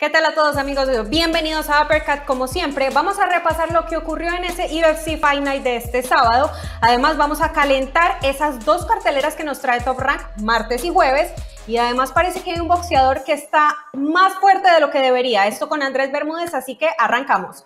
¿Qué tal a todos, amigos? Bienvenidos a Uppercut. Como siempre, vamos a repasar lo que ocurrió en ese UFC Fight Night de este sábado. Además, vamos a calentar esas dos carteleras que nos trae Top Rank martes y jueves. Y además parece que hay un boxeador que está más fuerte de lo que debería. Esto con Andrés Bermúdez, así que arrancamos.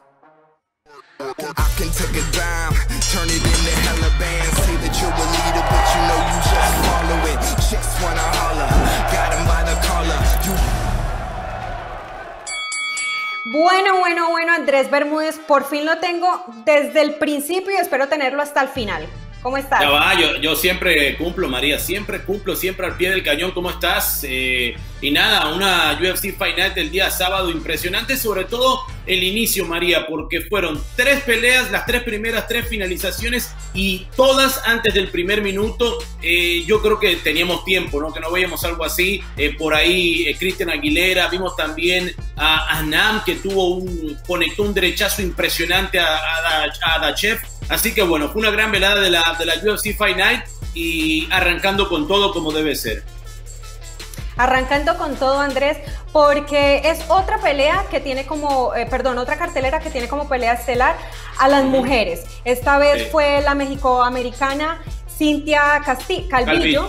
Bueno, Andrés Bermúdez, por fin lo tengo desde el principio y espero tenerlo hasta el final. ¿Cómo estás? Ya va, yo siempre cumplo, María, siempre cumplo, siempre al pie del cañón. ¿Cómo estás? Y nada, una UFC Fight Night del día sábado impresionante, sobre todo el inicio, María, porque fueron 3 peleas, las 3 primeras 3 finalizaciones y todas antes del primer minuto. Yo creo que teníamos tiempo, ¿no? Que no veíamos algo así. Por ahí Cristian Aguilera, vimos también a Nam, que conectó un derechazo impresionante a Dachev. Así que bueno, fue una gran velada de la UFC Fight Night y arrancando con todo como debe ser. Arrancando con todo, Andrés, porque es otra pelea que tiene como, otra cartelera que tiene como pelea estelar a las mujeres. Esta vez fue la mexicoamericana Cynthia Calvillo.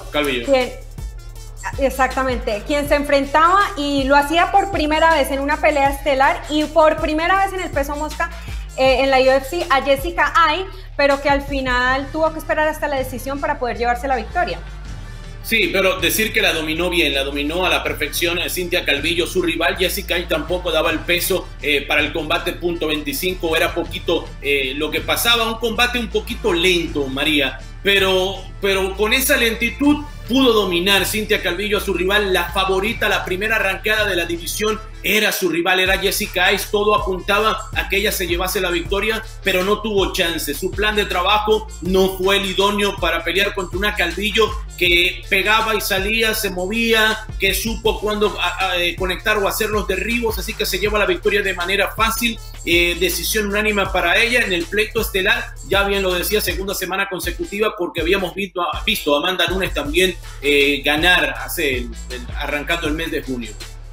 Exactamente, quien se enfrentaba y lo hacía por primera vez en una pelea estelar y por primera vez en el peso mosca en la UFC a Jessica Eye, pero que al final tuvo que esperar hasta la decisión para poder llevarse la victoria. Sí, pero decir que la dominó bien, la dominó a la perfección Cynthia Calvillo. Su rival Jessica Eye tampoco daba el peso para el combate .25, era poquito lo que pasaba, un combate un poquito lento, María, pero con esa lentitud pudo dominar Cynthia Calvillo a su rival, la favorita, la primera arrancada de la división era su rival, era Jessica Eye. Todo apuntaba a que ella se llevase la victoria, pero no tuvo chance. Su plan de trabajo no fue el idóneo para pelear contra una Calvillo que pegaba y salía, se movía, que supo cuándo conectar o hacer los derribos, así que se lleva la victoria de manera fácil. Decisión unánime para ella en el pleito estelar, ya bien lo decía, segunda semana consecutiva, porque habíamos visto a Amanda Nunes también ganar arrancando el mes de junio.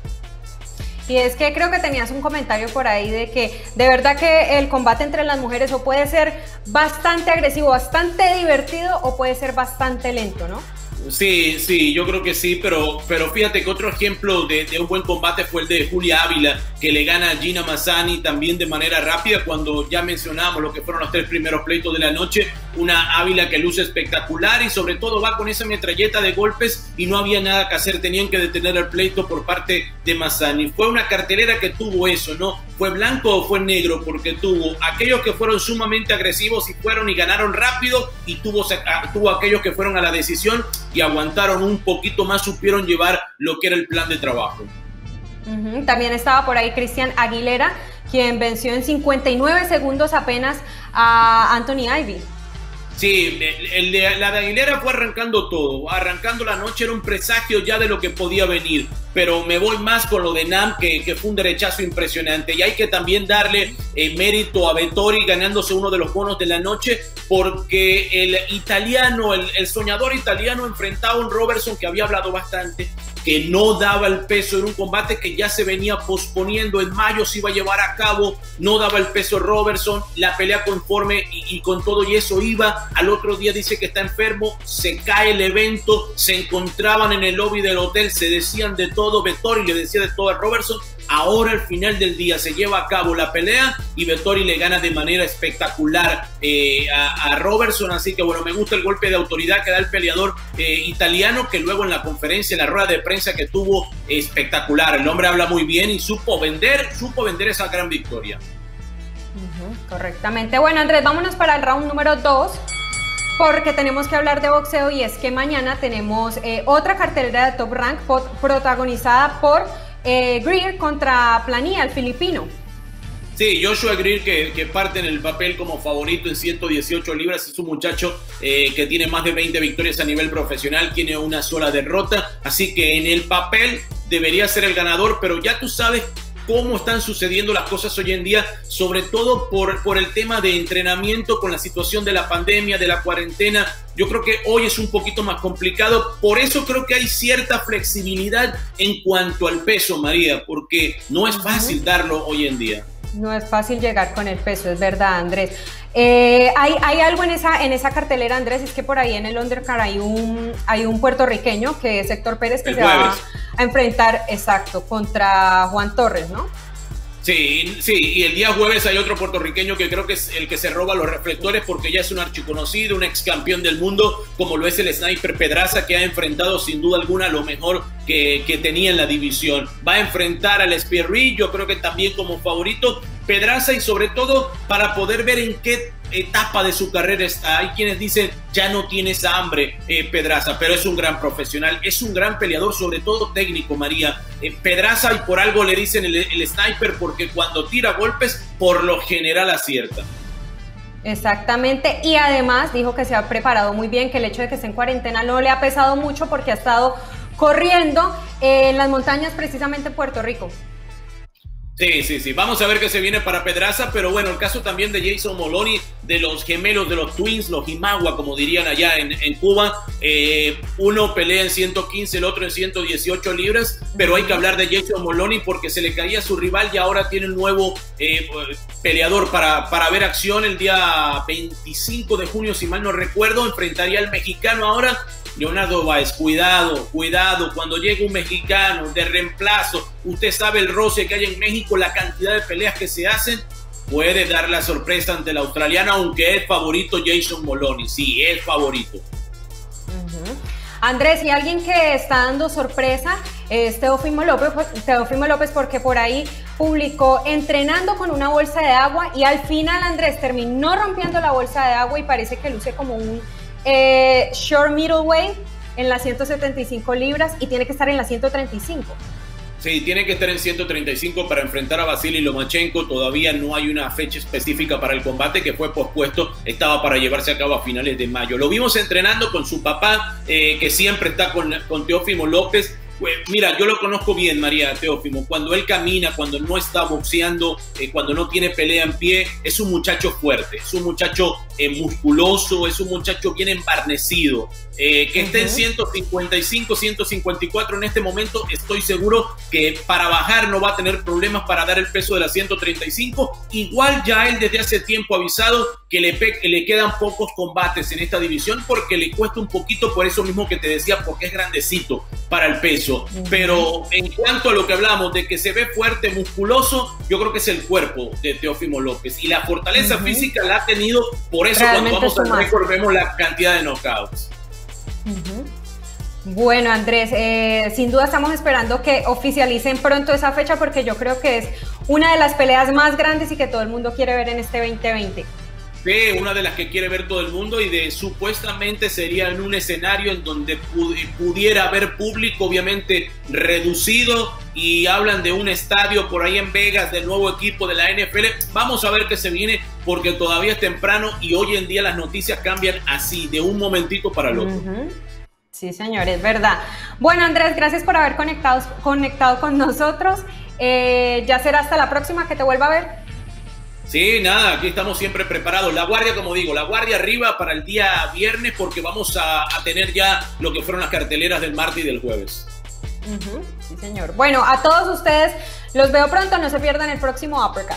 Y es que creo que tenías un comentario por ahí de que de verdad que el combate entre las mujeres o puede ser bastante agresivo, bastante divertido o puede ser bastante lento, ¿no? Sí, yo creo que sí, pero fíjate que otro ejemplo de un buen combate fue el de Julia Ávila, que le gana a Gina Mazzani también de manera rápida, cuando ya mencionamos lo que fueron los 3 primeros pleitos de la noche. Una Ávila que luce espectacular y sobre todo va con esa metralleta de golpes y no había nada que hacer, tenían que detener el pleito por parte de Mazzani. Fue una cartelera que tuvo eso, ¿no? ¿Fue blanco o fue negro? Porque tuvo aquellos que fueron sumamente agresivos y fueron y ganaron rápido, y tuvo aquellos que fueron a la decisión y aguantaron un poquito más, supieron llevar lo que era el plan de trabajo. También estaba por ahí Cristian Aguilera, quien venció en 59 segundos apenas a Anthony Ivy. Sí, la de Aguilera fue arrancando todo, arrancando la noche, era un presagio ya de lo que podía venir, pero me voy más con lo de Nam, que fue un derechazo impresionante, y hay que también darle mérito a Vettori ganándose uno de los bonos de la noche, porque el italiano, el soñador italiano enfrentaba a un Robertson que había hablado bastante, que no daba el peso en un combate que ya se venía posponiendo, en mayo se iba a llevar a cabo, no daba el peso Robertson, la pelea conforme y con todo y eso iba, al otro día dice que está enfermo, se cae el evento, se encontraban en el lobby del hotel, se decían de todo, Vettori le decía de todo a Robertson. Ahora al final del día se lleva a cabo la pelea y Vettori le gana de manera espectacular a Robertson, así que bueno, me gusta el golpe de autoridad que da el peleador italiano, que luego en la conferencia, en la rueda de prensa que tuvo, espectacular. El hombre habla muy bien y supo vender esa gran victoria. Correctamente. Bueno, Andrés, vámonos para el round número 2. Porque tenemos que hablar de boxeo, y es que mañana tenemos otra cartelera de Top Rank protagonizada por Greer contra Plania, el filipino. Sí, Joshua Greer que parte en el papel como favorito en 118 libras. Es un muchacho que tiene más de 20 victorias a nivel profesional, tiene una sola derrota, así que en el papel debería ser el ganador, pero ya tú sabes cómo están sucediendo las cosas hoy en día, sobre todo por el tema de entrenamiento con la situación de la pandemia, de la cuarentena. Yo creo que hoy es un poquito más complicado, por eso creo que hay cierta flexibilidad en cuanto al peso, María, porque no es fácil darlo hoy en día. No es fácil llegar con el peso, es verdad, Andrés. Hay algo en esa cartelera, Andrés, es que por ahí en el undercard hay un puertorriqueño, que es Héctor Pérez, que se va a enfrentar, exacto, contra Juan Torres, ¿no? Sí, y el día jueves hay otro puertorriqueño que creo que es el que se roba los reflectores porque ya es un archiconocido, un ex campeón del mundo, como lo es el Sniper Pedraza, que ha enfrentado sin duda alguna lo mejor que tenía en la división. Va a enfrentar al Espierri, yo creo que también como favorito Pedraza, y sobre todo para poder ver en qué etapa de su carrera está. Hay quienes dicen ya no tiene esa hambre Pedraza, pero es un gran profesional, es un gran peleador, sobre todo técnico, María. Pedraza, y por algo le dicen el Sniper, porque cuando tira golpes por lo general acierta. Exactamente, y además dijo que se ha preparado muy bien, que el hecho de que esté en cuarentena no le ha pesado mucho porque ha estado corriendo en las montañas precisamente en Puerto Rico. Sí. Vamos a ver qué se viene para Pedraza, pero bueno, el caso también de Jason Moloney, de los gemelos, de los twins, los Imagua, como dirían allá en Cuba. Uno pelea en 115, el otro en 118 libras, pero hay que hablar de Jason Moloney porque se le caía a su rival y ahora tiene un nuevo peleador para ver acción. El día 25 de junio, si mal no recuerdo, enfrentaría al mexicano ahora, Leonardo Báez. Cuidado, cuando llegue un mexicano de reemplazo, usted sabe el roce que hay en México, la cantidad de peleas que se hacen, puede dar la sorpresa ante el australiano, aunque es favorito Jason Moloney, sí, es favorito. Andrés, y alguien que está dando sorpresa es Teófimo López, porque por ahí publicó entrenando con una bolsa de agua y al final, Andrés, terminó rompiendo la bolsa de agua y parece que luce como un short middleweight en las 175 libras y tiene que estar en las 135. Sí, tiene que estar en 135 para enfrentar a Vasily Lomachenko. Todavía no hay una fecha específica para el combate, que fue pospuesto. Estaba para llevarse a cabo a finales de mayo. Lo vimos entrenando con su papá, que siempre está con Teófimo López. Mira, yo lo conozco bien, María, Teófimo. Cuando él camina, cuando no está boxeando, cuando no tiene pelea en pie, es un muchacho fuerte, es un muchacho musculoso, es un muchacho bien embarnecido. Que esté en 155, 154 en este momento, estoy seguro que para bajar no va a tener problemas para dar el peso de la 135. Igual ya él desde hace tiempo ha avisado que le quedan pocos combates en esta división porque le cuesta un poquito, por eso mismo que te decía, porque es grandecito para el peso. Pero en cuanto a lo que hablamos de que se ve fuerte, musculoso, yo creo que es el cuerpo de Teófimo López, y la fortaleza física la ha tenido. Por eso realmente cuando vamos al récord vemos la cantidad de knockouts. Bueno, Andrés, sin duda estamos esperando que oficialicen pronto esa fecha porque yo creo que es una de las peleas más grandes y que todo el mundo quiere ver en este 2020. Sí, una de las que quiere ver todo el mundo, y supuestamente sería en un escenario en donde pudiera haber público, obviamente reducido, y hablan de un estadio por ahí en Vegas del nuevo equipo de la NFL. Vamos a ver qué se viene porque todavía es temprano y hoy en día las noticias cambian así, de un momentito para el otro. Sí, señor, es verdad. Bueno, Andrés, gracias por haber conectado con nosotros. Ya será hasta la próxima que te vuelva a ver. Sí, nada, aquí estamos siempre preparados. La guardia, como digo, la guardia arriba para el día viernes porque vamos a tener ya lo que fueron las carteleras del martes y del jueves. Sí, señor. Bueno, a todos ustedes los veo pronto. No se pierdan el próximo Uppercut.